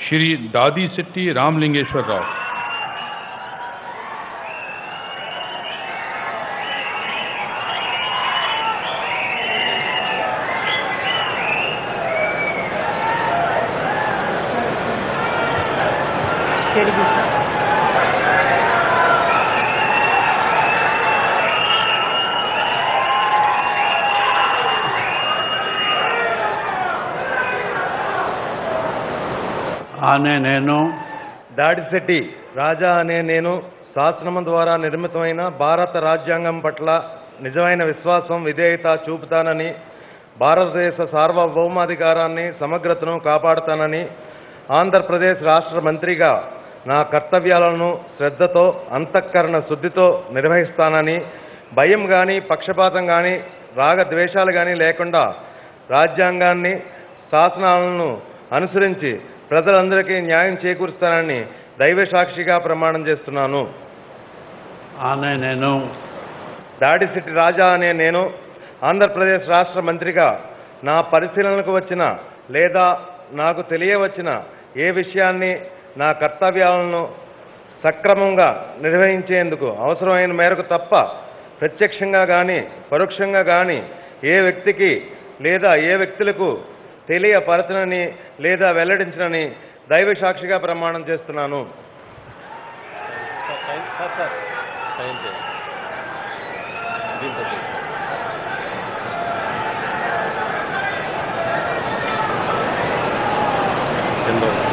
श्री दादी सिट्टी रामलिंगेश्वर राव। ఆనే నేను దాడిశెట్టి రాజా అనే నేను శాసనం ద్వారా నిర్మితమైన భారత రాజ్యాంగం పట్ల నిజమైన విశ్వాసం విధేయత చూపుతానని, భారతదేశ సార్వభౌమాధికారాన్ని సమగ్రతను కాపాడుతానని, ఆంధ్రప్రదేశ్ రాష్ట్ర మంత్రిగా నా కర్తవ్యాలను శ్రద్ధతో అంతఃకరణ శుద్ధితో నిర్వహిస్తానని, భయం కానీ పక్షపాతం కానీ రాగద్వేషాలు కానీ లేకుండా రాజ్యాంగాన్ని శాసనాలను అనుసరించి ప్రజలందరికీ న్యాయం చేకూరుస్తానని దైవ సాక్షిగా ప్రమాణం చేస్తున్నాను. ఆనే నేను దాడిశెట్టి రాజా అనే నేను ఆంధ్రప్రదేశ్ రాష్ట్ర మంత్రిగా నా పరిశీలనకు వచ్చిన లేదా నాకు తెలియవచ్చిన ఏ విషయాన్ని నా కర్తవ్యాలను సక్రమంగా నిర్వహించేందుకు అవసరమైన మేరకు తప్ప ప్రత్యక్షంగా కానీ పరోక్షంగా కానీ ఏ వ్యక్తికి లేదా ఏ వ్యక్తులకు తెలియపరచనని లేదా వెల్లడించనని దైవ సాక్షిగా ప్రమాణం చేస్తున్నాను. కింద